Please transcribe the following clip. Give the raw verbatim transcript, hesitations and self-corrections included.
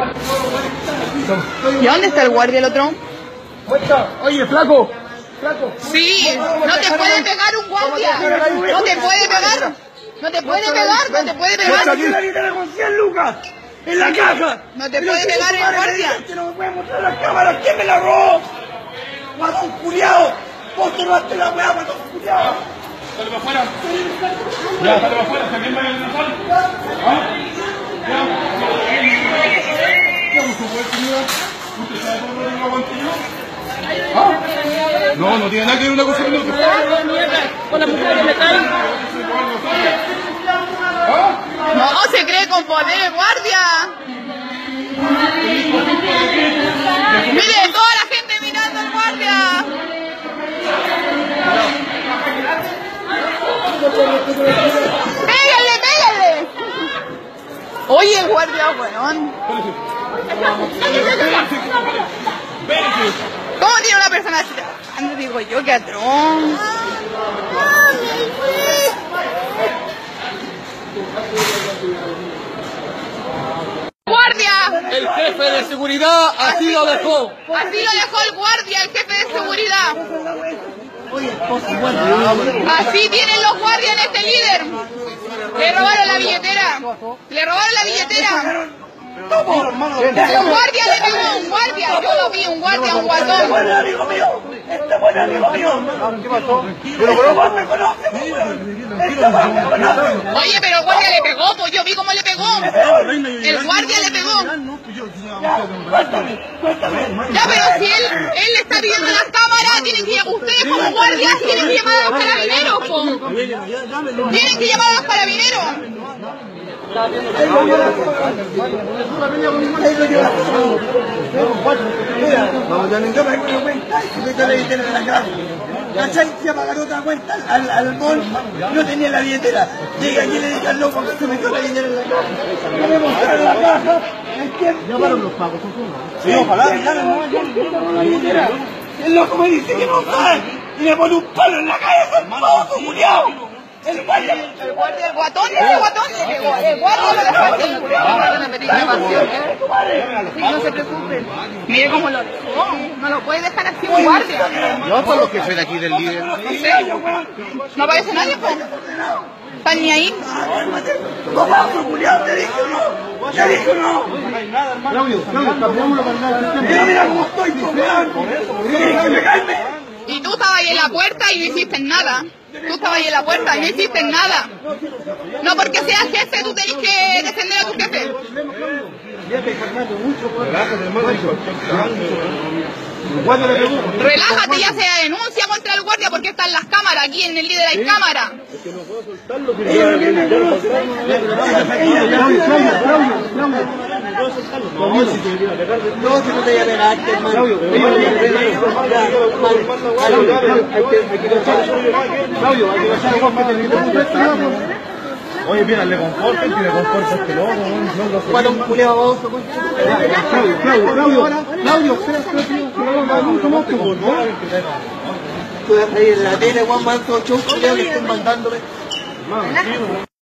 ¿Y dónde está el guardia el otro? Oye, flaco. Flaco. Sí, no te puede pegar un guardia. No te puede pegar. No te puede pegar, no te puede pegar. Aquí la guitarra con cien lucas. En la caja. No te puede pegar el guardia. No me puede mostrar las cámaras. ¿Quién me la robó? Matón culiao. Vos te robaste la weá, matón culiao. Sale para afuera. Ya, sale para afuera. ¿También va a ir a sal? ¿Ah? Ya. ¿Qué hago su puerta, señora? ¿Usted sabe cómo lo aguante yo? ¿Ah? No, no tiene nada que ver una cosa con otra. Con la mujer de metal. ¿Ah? No, se cree con poder el guardia. Mire, toda la gente mirando al guardia. ¡Pégale, pégale! Oye, el guardia, weón. ¿Cómo tiene una persona así? Ando, digo yo, qué atroz. ¡Guardia! El jefe de seguridad así lo dejó. Así lo dejó el guardia, el jefe de seguridad. Así tienen los guardias en este líder. Le robaron la billetera. Le robaron la billetera. Un guardia le pegó, un guardia. Yo lo vi, un guardia, un guatón. Este buen amigo mío. Este buen amigo mío. ¿Qué pasó? Pero vos me conoces, este buen me conoce. Oye, pero el guardia le pegó, pues yo vi cómo le pegó. El guardia le pegó. Ya, pero si él, él le está pidiendo las cámaras, tienen que, ustedes como guardias tienen que llamar a los carabineros, po. Tienen que llamar a los carabineros. Vamos, ya no me acuerdo cuenta, si me la billetera en la cara. ¿Cachai? Fui a pagar otra cuenta al, al mall, no tenía la billetera. Llegué aquí y le dije al loco que se metió la billetera en la cara. No me mostraron la caja. ¿Llamaron los pagos? Sí, ojalá, la billetera. El loco me dice que no sabe y me pone un palo en la cabeza, hermano, culiao. El guardia, el guardia, el guatón, ese guatón le pegó. El guardia lo dejó así. Sí, no se preocupen. Mire cómo lo dejó. No lo puede dejar así un guardia. No, por lo que soy de aquí del líder. No sé. No aparece nadie, po. ¿Están ni ahí? No paso, culiao, te dije no. Te dije no. Claudio, Claudio, cambiámoslo para nada. Mira, mira cómo estoy, cojeando. Que me calme. Y tú estabas ahí en la puerta y no hiciste nada. Tú estabas ahí en la puerta y no hiciste nada. No porque seas jefe, tú tenés que defender a tu jefe. Relájate, ya se denuncia contra el guardia porque están las cámaras. Aquí en el líder hay cámara. No, si no te voy a pegarte, hermano. Claudio, hay que bajar el golpe de Oye, mira, le conforta, que le conforta este loco, no Cuando un culiao vamos a Claudio, Claudio, Claudio, Claudio, espera, espera, tío, Tú de reír en la tele, Juan Manso, chau, culiao, que estén mandándome.